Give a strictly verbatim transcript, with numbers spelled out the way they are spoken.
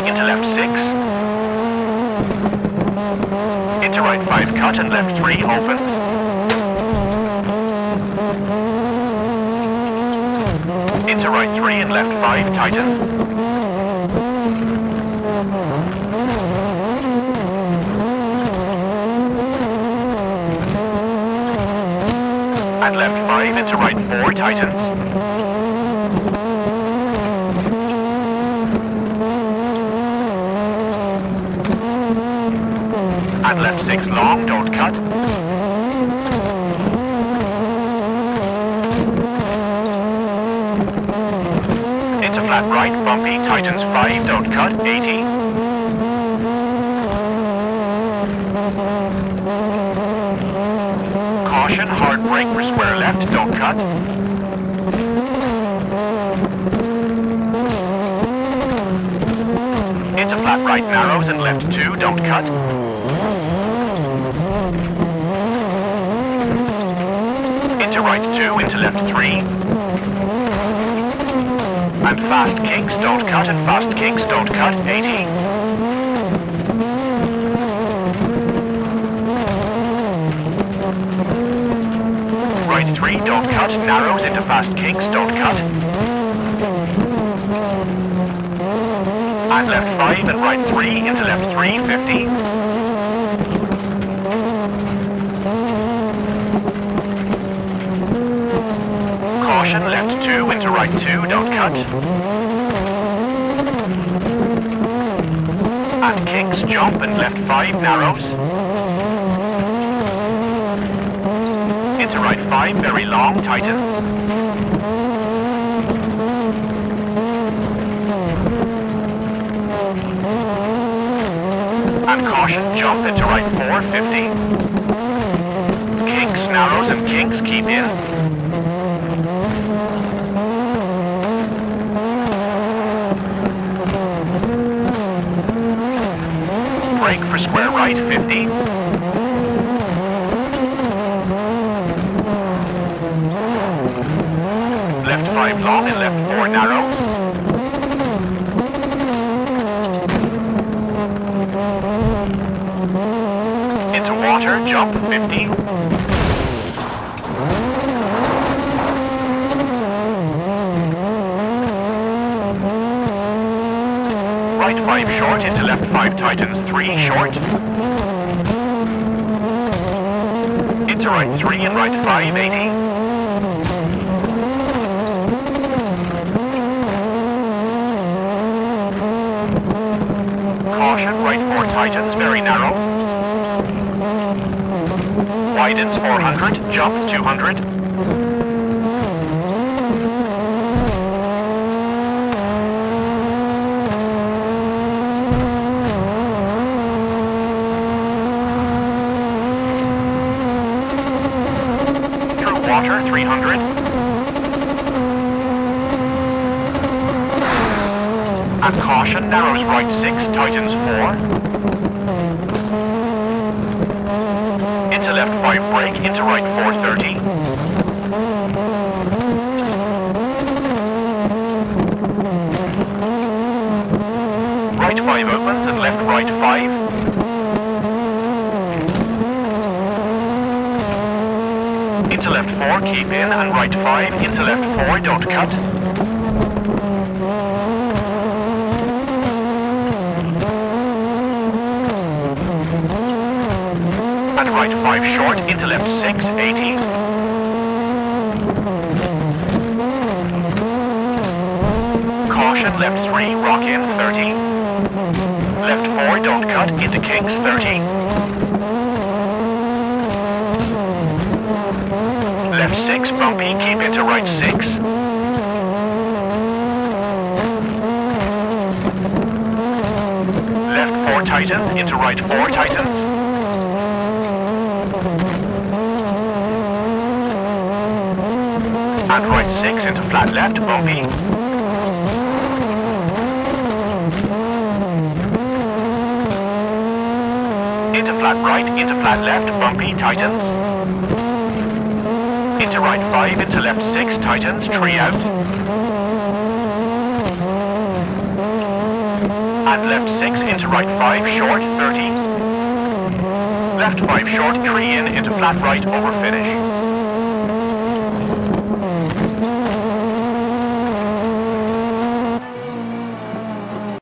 into left six. Into right five cut and left three opens. Into right three and left five tightens. And left five into right four tightens. And left six long, don't cut. Into flat right, bumpy, tightens five, don't cut, eighty. Caution, hard brake for square left, don't cut. Into flat right narrows and left two, don't cut. Into right two, into left three. And fast kinks, don't cut, and fast kinks, don't cut, eighty. Right three, don't cut, narrows into fast kinks, don't cut. And left five and right three into left three, fifty. Caution, left two into right two, don't cut. And kinks, jump and left five narrows. Into right five, very long, tightens. And caution, jump into right four, fifty. Kinks, narrows and kinks, keep in. Brake for square right, fifty. Left five long and left four narrows. Into water, jump, fifty. Right five short into left five tightens, three short. Into right three and right five, eighty. Caution, right four tightens, very narrow. Widens four hundred, jump two hundred. Through water, three hundred. And caution, narrows right six, tightens four. Into left five brake, into right four thirty. Right five opens and left right five. Into left four, keep in, and right five, into left four, don't cut. And right five short, into left six, eighty. Caution, left three, rock in, thirty. Left four, don't cut, into kinks, thirty. Left six, bumpy, keep into right six. Left four tightens, into right four tightens. And right six into flat left, bumpy. Into flat right, into flat left, bumpy, tightens. Into right five, into left six, tightens, tree out. And left six into right five short, thirty. Left five short, three in into flat right over finish.